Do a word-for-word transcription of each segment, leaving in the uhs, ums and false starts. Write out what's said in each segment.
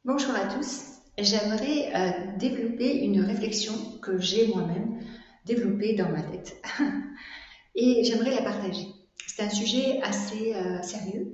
Bonjour à tous. J'aimerais euh, développer une réflexion que j'ai moi-même développée dans ma tête et j'aimerais la partager. C'est un sujet assez euh, sérieux,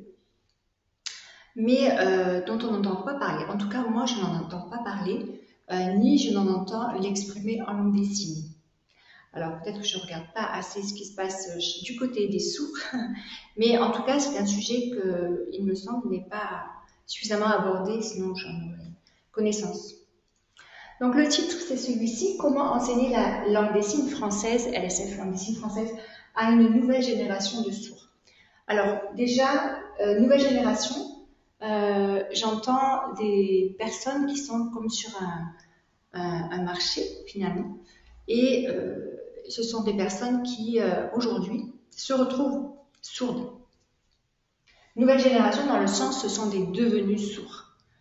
mais euh, dont on n'entend pas parler. En tout cas, moi, je n'en entends pas parler, euh, ni je n'en entends l'exprimer en langue des signes. Alors peut-être que je ne regarde pas assez ce qui se passe euh, du côté des sourds, mais en tout cas, c'est un sujet que, il me semble, n'est pas suffisamment abordé, sinon j'en aurais connaissance. Donc le titre, c'est celui-ci, Comment enseigner la langue des signes française, L S F, langue des signes française, à une nouvelle génération de sourds. Alors déjà, euh, nouvelle génération, euh, j'entends des personnes qui sont comme sur un, un, un marché finalement, et euh, ce sont des personnes qui euh, aujourd'hui se retrouvent sourdes. Nouvelle génération dans le sens, ce sont des devenus sourds.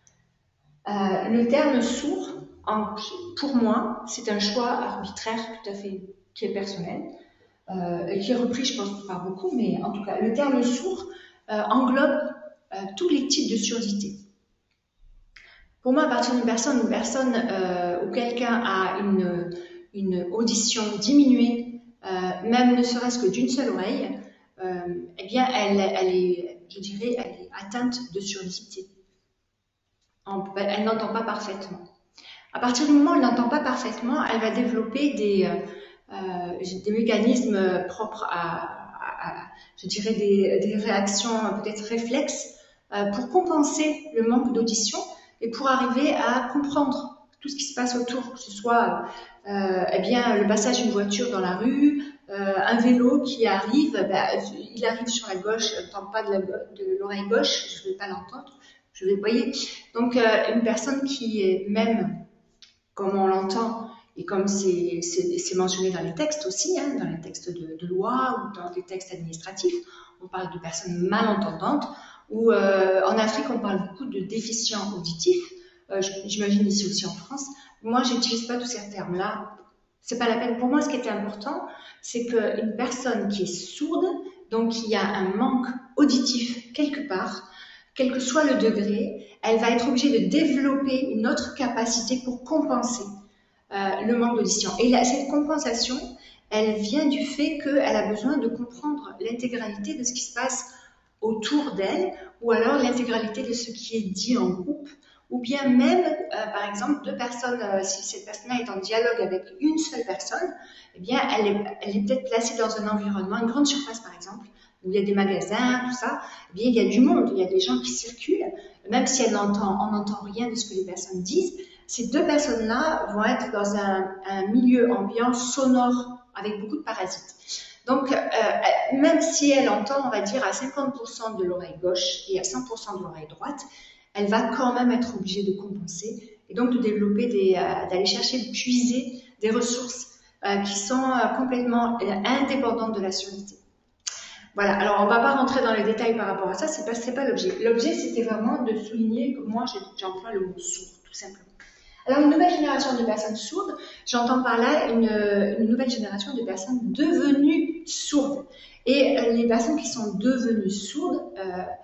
Euh, le terme sourd, en, pour moi, c'est un choix arbitraire tout à fait qui est personnel euh, et qui est repris, je pense, par beaucoup, mais en tout cas, le terme sourd euh, englobe euh, tous les types de surdité. Pour moi, à partir d'une personne, une personne euh, où quelqu'un a une, une audition diminuée, euh, même ne serait-ce que d'une seule oreille, euh, eh bien, elle, elle est, je dirais, elle est atteinte de surdité. Elle n'entend pas parfaitement. À partir du moment où elle n'entend pas parfaitement, elle va développer des, euh, des mécanismes propres à, à, à je dirais, des, des réactions peut-être réflexes euh, pour compenser le manque d'audition et pour arriver à comprendre tout ce qui se passe autour, que ce soit euh, eh bien, le passage d'une voiture dans la rue, euh, un vélo qui arrive, ben, il arrive sur la gauche, je n'entends pas de l'oreille gauche, je ne vais pas l'entendre, je vais, vous voyez. Donc, euh, une personne qui est même comme on l'entend et comme c'est mentionné dans les textes aussi, hein, dans les textes de, de loi ou dans des textes administratifs, on parle de personnes malentendantes, ou euh, en Afrique on parle beaucoup de déficients auditifs, euh, j'imagine ici aussi en France. Moi j'utilise pas tous ces termes-là, c'est pas la peine. Pour moi ce qui était important, c'est qu'une personne qui est sourde, donc qui a un manque auditif quelque part, quel que soit le degré, elle va être obligée de développer une autre capacité pour compenser euh, le manque d'audition. Et là, cette compensation, elle vient du fait qu'elle a besoin de comprendre l'intégralité de ce qui se passe autour d'elle, ou alors l'intégralité de ce qui est dit en groupe, ou bien même, euh, par exemple, deux personnes, euh, si cette personne-là est en dialogue avec une seule personne, eh bien, elle est, elle est peut-être placée dans un environnement, une grande surface par exemple, où il y a des magasins, tout ça, eh bien, il y a du monde, il y a des gens qui circulent, même si elle n'entend, on n'entend rien de ce que les personnes disent. Ces deux personnes-là vont être dans un, un milieu ambiant sonore avec beaucoup de parasites. Donc, euh, même si elle entend, on va dire, à cinquante pour cent de l'oreille gauche et à cent pour cent de l'oreille droite, elle va quand même être obligée de compenser et donc de développer des, euh, d'aller chercher, de puiser des ressources euh, qui sont euh, complètement euh, indépendantes de la surdité. Voilà, alors on ne va pas rentrer dans les détails par rapport à ça, c'est pas, c'est pas l'objet. L'objet, c'était vraiment de souligner que moi, j'emploie le mot sourd, tout simplement. Alors, une nouvelle génération de personnes sourdes, j'entends par là une, une nouvelle génération de personnes devenues sourdes. Et euh, les personnes qui sont devenues sourdes, euh,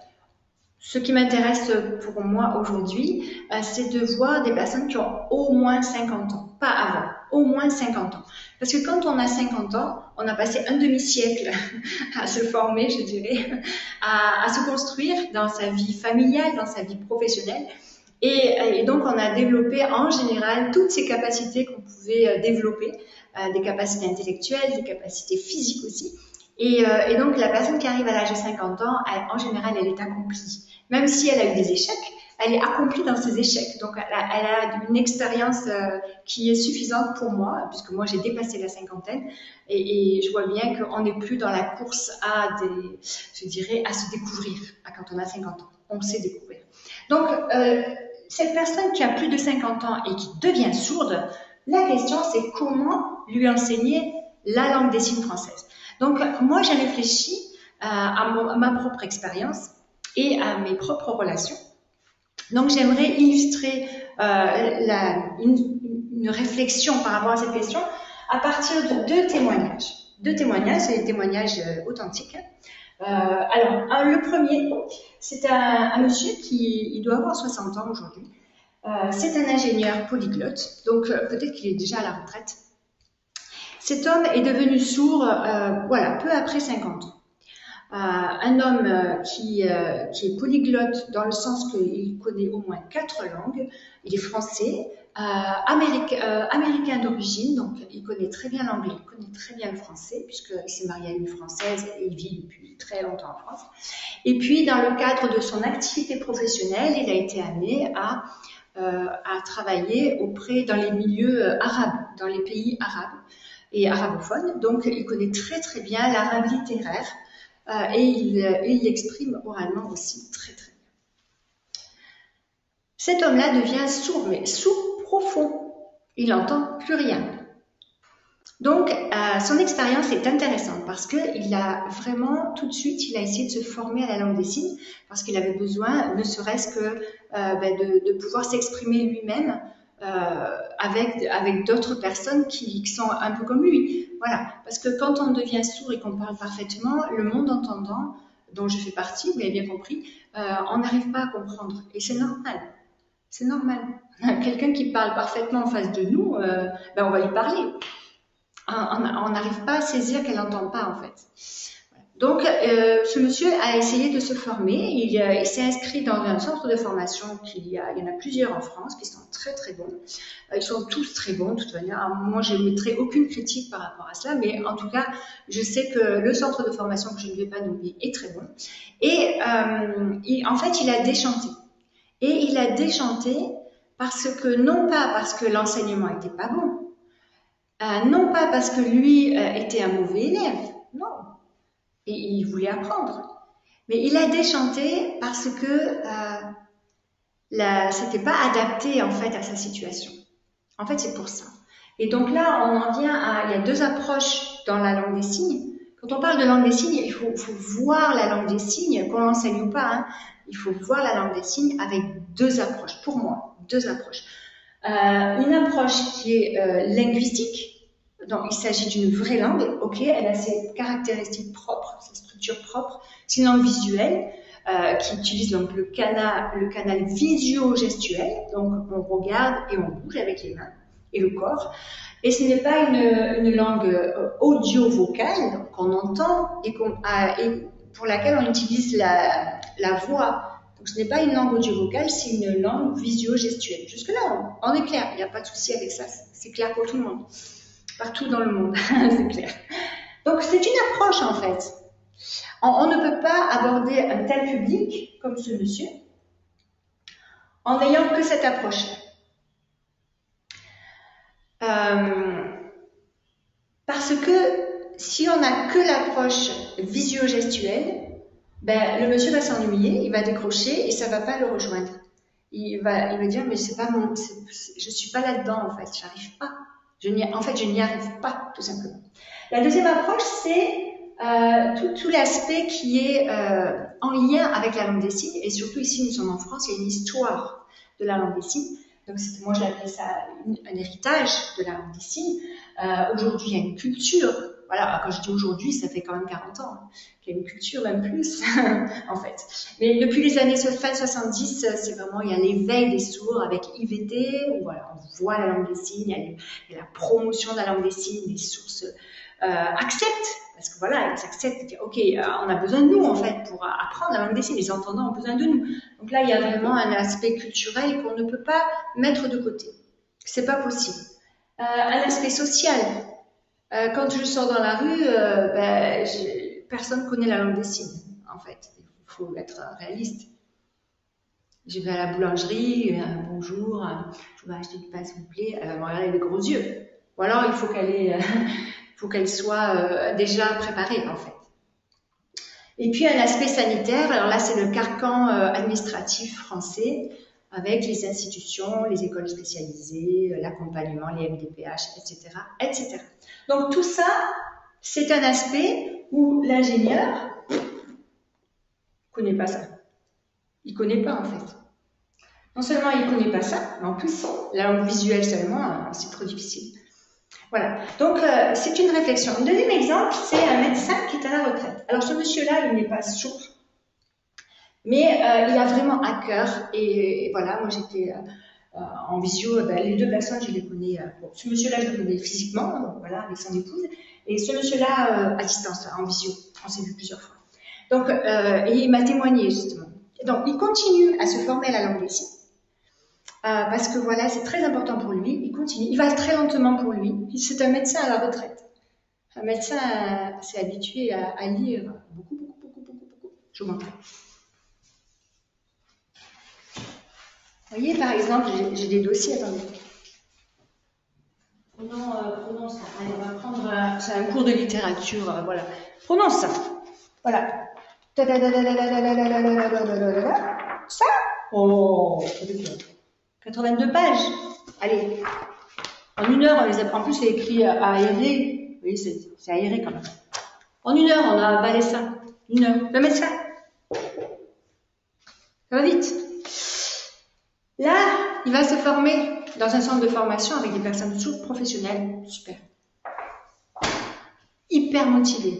ce qui m'intéresse pour moi aujourd'hui, euh, c'est de voir des personnes qui ont au moins cinquante ans, pas avant, au moins cinquante ans. Parce que quand on a cinquante ans, on a passé un demi-siècle à se former, je dirais, à, à se construire dans sa vie familiale, dans sa vie professionnelle. Et, et donc, on a développé en général toutes ces capacités qu'on pouvait développer, euh, des capacités intellectuelles, des capacités physiques aussi. Et, euh, et donc, la personne qui arrive à l'âge de cinquante ans, elle, en général, elle est accomplie. Même si elle a eu des échecs, elle est accomplie dans ses échecs. Donc, elle a, elle a une expérience euh, qui est suffisante pour moi, puisque moi, j'ai dépassé la cinquantaine. Et, et je vois bien qu'on n'est plus dans la course à des, je dirais, à se découvrir quand on a cinquante ans. On sait découvrir. Donc, euh, cette personne qui a plus de cinquante ans et qui devient sourde, la question c'est comment lui enseigner la langue des signes française. Donc moi j'ai réfléchi euh, à, mon, à ma propre expérience et à mes propres relations. Donc j'aimerais illustrer euh, la, une, une réflexion par rapport à cette question à partir de deux témoignages. Deux témoignages, c'est des témoignages euh, authentiques. Euh, alors, un, le premier, c'est un, un monsieur qui il doit avoir soixante ans aujourd'hui. Euh, c'est un ingénieur polyglotte, donc euh, peut-être qu'il est déjà à la retraite. Cet homme est devenu sourd, euh, voilà, peu après cinquante ans. Euh, un homme euh, qui, euh, qui est polyglotte dans le sens qu'il connaît au moins quatre langues. Il est français, euh, américain, euh, américain d'origine, donc il connaît très bien l'anglais, il connaît très bien le français, puisqu'il s'est marié à une Française et il vit depuis très longtemps en France. Et puis, dans le cadre de son activité professionnelle, il a été amené à, euh, à travailler auprès, dans les milieux arabes, dans les pays arabes et arabophones. Donc, il connaît très très bien l'arabe littéraire. Euh, et il, il l'exprime oralement aussi très très bien. Cet homme-là devient sourd, mais sourd profond. Il n'entend plus rien. Donc, euh, son expérience est intéressante parce qu'il a vraiment, tout de suite, il a essayé de se former à la langue des signes parce qu'il avait besoin, ne serait-ce que euh, ben de, de pouvoir s'exprimer lui-même euh, avec, avec d'autres personnes qui, qui sont un peu comme lui. Voilà, parce que quand on devient sourd et qu'on parle parfaitement, le monde entendant, dont je fais partie, vous l'avez bien compris, euh, on n'arrive pas à comprendre. Et c'est normal. C'est normal. Quelqu'un qui parle parfaitement en face de nous, euh, ben on va lui parler. On n'arrive pas à saisir qu'elle n'entend pas, en fait. Donc, euh, ce monsieur a essayé de se former. Il, euh, il s'est inscrit dans un centre de formation qu'il y a, il y en a plusieurs en France qui sont très très bons. Euh, ils sont tous très bons, de toute manière. Alors, moi, je ne mettrai aucune critique par rapport à cela, mais en tout cas, je sais que le centre de formation que je ne vais pas nommer est très bon. Et euh, il, en fait, il a déchanté. Et il a déchanté parce que, non pas parce que l'enseignement n'était pas bon, euh, non pas parce que lui euh, était un mauvais élève, non. Et il voulait apprendre. Mais il a déchanté parce que euh, c'était pas adapté en fait à sa situation. En fait, c'est pour ça. Et donc là, on en vient à, il y a deux approches dans la langue des signes. Quand on parle de langue des signes, il faut, faut voir la langue des signes, qu'on l'enseigne ou pas. Hein, il faut voir la langue des signes avec deux approches. Pour moi, deux approches. Euh, une approche qui est euh, linguistique. Donc, il s'agit d'une vraie langue, ok, elle a ses caractéristiques propres, ses structures propres. C'est une langue visuelle euh, qui utilise donc le canal, le canal visio-gestuel. Donc, on regarde et on bouge avec les mains et le corps. Et ce n'est pas une, une langue euh, audio-vocale qu'on entend et, qu'on a, et pour laquelle on utilise la, la voix. Donc, ce n'est pas une langue audio-vocale, c'est une langue visio-gestuelle. Jusque-là, on, on est clair, il n'y a pas de souci avec ça, c'est clair pour tout le monde. Partout dans le monde, c'est clair. Donc, c'est une approche, en fait. On, on ne peut pas aborder un tel public, comme ce monsieur, en n'ayant que cette approche-là. Euh, parce que si on n'a que l'approche visio-gestuelle, ben, le monsieur va s'ennuyer, il va décrocher et ça ne va pas le rejoindre. Il va, il va dire, mais c'est pas mon, c'est, c'est, je ne suis pas là-dedans, en fait, j'arrive pas. Je en fait, je n'y arrive pas, tout simplement. La deuxième approche, c'est euh, tout, tout l'aspect qui est euh, en lien avec la langue des signes. Et surtout, ici, nous sommes en France, il y a une histoire de la langue des signes. Donc, moi, je l'appelle ça une, un héritage de la langue des signes. Euh, aujourd'hui, il y a une culture. Voilà, quand je dis aujourd'hui, ça fait quand même quarante ans. Hein, qu'il y a une culture, même plus, en fait. Mais depuis les années fin soixante-dix, c'est vraiment, il y a l'éveil des sourds avec I V T, où voilà, on voit la langue des signes, il y a, les, il y a la promotion de la langue des signes, les sources euh, acceptent, parce que voilà, ils acceptent, ok, euh, on a besoin de nous, en fait, pour apprendre la langue des signes, les entendants ont besoin de nous. Donc là, il y a vraiment un aspect culturel qu'on ne peut pas mettre de côté. C'est pas possible. Euh, un aspect social. Euh, quand je sors dans la rue, euh, ben, personne ne connaît la langue des signes, en fait. Il faut être réaliste. Je vais à la boulangerie, euh, bonjour, euh, je vais acheter du pain, s'il vous plaît. Elle va me regarder avec gros yeux. Ou alors, il faut qu'elle ait, euh, faut qu'elle soit euh, déjà préparée, en fait. Et puis, un aspect sanitaire. Alors là, c'est le carcan euh, administratif français, avec les institutions, les écoles spécialisées, l'accompagnement, les M D P H, et cetera, et cetera. Donc tout ça, c'est un aspect où l'ingénieur ne connaît pas ça. Il ne connaît pas en fait. Non seulement il ne connaît pas ça, mais en plus, la langue visuelle seulement, c'est trop difficile. Voilà, donc euh, c'est une réflexion. Un deuxième exemple, c'est un médecin qui est à la retraite. Alors ce monsieur-là, il n'est pas sourd. Mais euh, il a vraiment à cœur, et, et voilà, moi j'étais, euh, euh, en visio, ben, les deux personnes, je les connais. Euh, bon, ce monsieur-là, je le connais physiquement, donc, voilà, avec son épouse, et ce monsieur-là, euh, à distance, en visio. On s'est vu plusieurs fois. Donc, euh, et il m'a témoigné, justement. Donc, il continue à se former à la langue des signes, euh, parce que voilà, c'est très important pour lui. Il continue. Il va très lentement pour lui. C'est un médecin à la retraite. Un médecin euh, s'est habitué à, à lire beaucoup, beaucoup, beaucoup, beaucoup, beaucoup. Je vous montre. Vous voyez, par exemple, j'ai des dossiers, attendez. Prenons, euh, prenons ça. Allez, on va prendre, euh, c'est un cours de littérature, euh, voilà. Prenons ça. Voilà. Ça? Oh, quatre-vingt-deux pages. Allez. En une heure, on les a, en plus, c'est écrit aéré. Vous voyez, c'est aéré quand même. En une heure, on a avalé ça. Une heure. Je vais mettre ça. Ça va vite. Là, il va se former dans un centre de formation avec des personnes sourdes professionnelles. Super. Hyper motivé.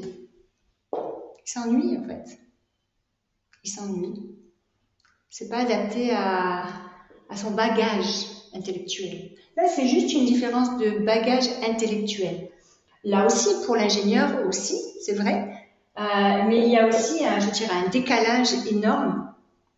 Il s'ennuie, en fait. Il s'ennuie. C'est pas adapté à, à son bagage intellectuel. Là, c'est juste une différence de bagage intellectuel. Là aussi, pour l'ingénieur aussi, c'est vrai. Euh, mais il y a aussi, un, je dirais, un décalage énorme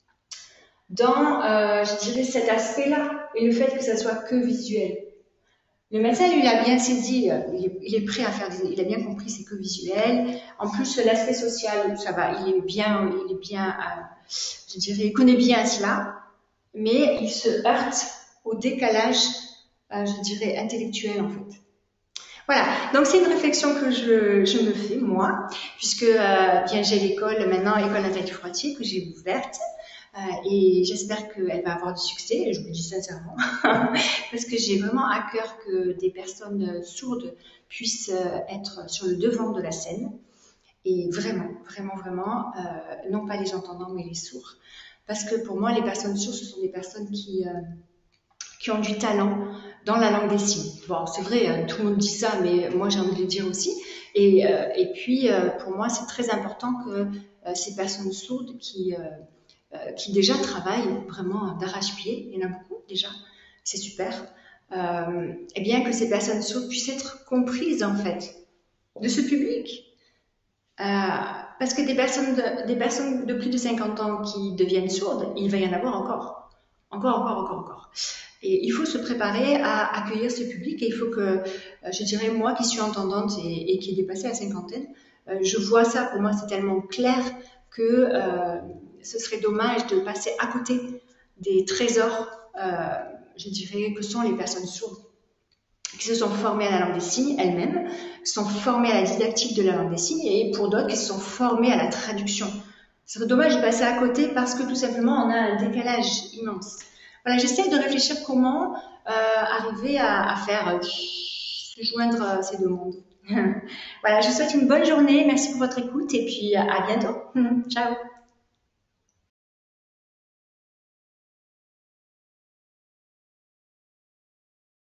dans, euh, je dirais, cet aspect-là et le fait que ça soit que visuel. Le médecin, lui, il a bien saisi, il est, il est prêt à faire, des, il a bien compris, c'est que visuel. En plus, l'aspect social, ça va, il est bien, il est bien, euh, je dirais, il connaît bien cela, mais il se heurte au décalage, euh, je dirais, intellectuel, en fait. Voilà, donc c'est une réflexion que je, je me fais, moi, puisque euh, bien j'ai l'école, maintenant, l'école Nathalie Froitier, que j'ai ouverte, euh, et j'espère qu'elle va avoir du succès, je vous le dis sincèrement, parce que j'ai vraiment à cœur que des personnes sourdes puissent être sur le devant de la scène, et vraiment, vraiment, vraiment, euh, non pas les entendants, mais les sourds, parce que pour moi, les personnes sourdes, ce sont des personnes qui... Euh, qui ont du talent dans la langue des signes. Bon, c'est vrai, tout le monde dit ça, mais moi j'ai envie de le dire aussi. Et, euh, et puis, euh, pour moi, c'est très important que euh, ces personnes sourdes qui, euh, euh, qui déjà travaillent vraiment d'arrache-pied, il y en a beaucoup déjà, c'est super, euh, et bien que ces personnes sourdes puissent être comprises en fait de ce public. Euh, parce que des personnes, de, des personnes de plus de cinquante ans qui deviennent sourdes, il va y en avoir encore. Encore, encore, encore, encore. Et il faut se préparer à accueillir ce public et il faut que, je dirais, moi qui suis entendante et, et qui est dépassée la cinquantaine, euh, je vois ça, pour moi c'est tellement clair que euh, ce serait dommage de passer à côté des trésors, euh, je dirais, que sont les personnes sourdes, qui se sont formées à la langue des signes elles-mêmes, sont formées à la didactique de la langue des signes et pour d'autres qui se sont formées à la traduction. Ce serait dommage de passer à côté parce que tout simplement on a un décalage immense. Voilà, j'essaie de réfléchir comment euh, arriver à, à faire euh, se joindre euh, ces deux mondes. Voilà, je vous souhaite une bonne journée, merci pour votre écoute et puis à bientôt. Ciao.